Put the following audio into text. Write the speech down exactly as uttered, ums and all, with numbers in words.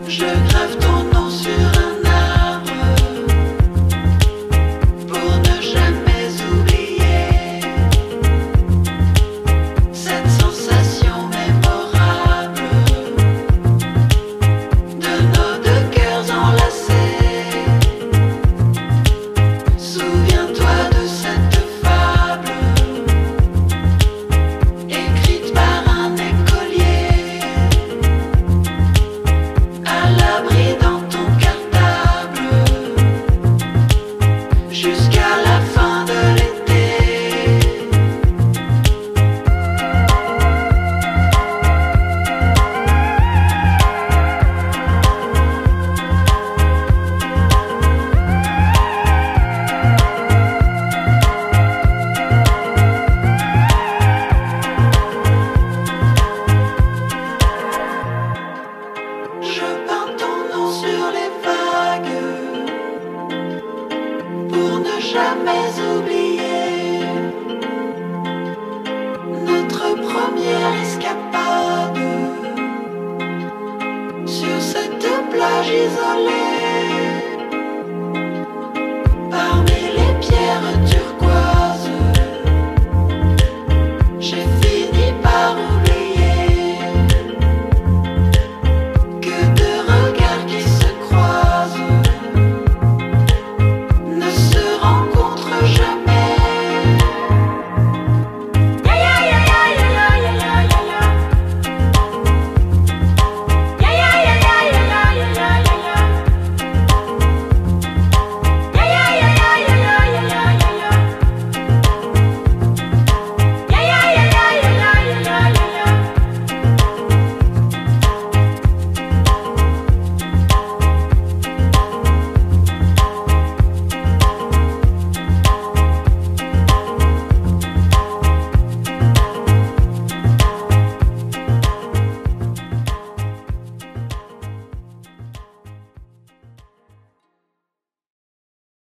Je grave ton nom sur un arbre pour ne jamais oublier cette sensation mémorable de nos deux cœurs enlacés. Souviens-toi de cette fable écrite par un écolier à l'abri dans ton cartable jusqu'à la fin de l'été. Je peins ton nom sur les vagues pour ne jamais oublier notre première escapade sur cette plage isolée.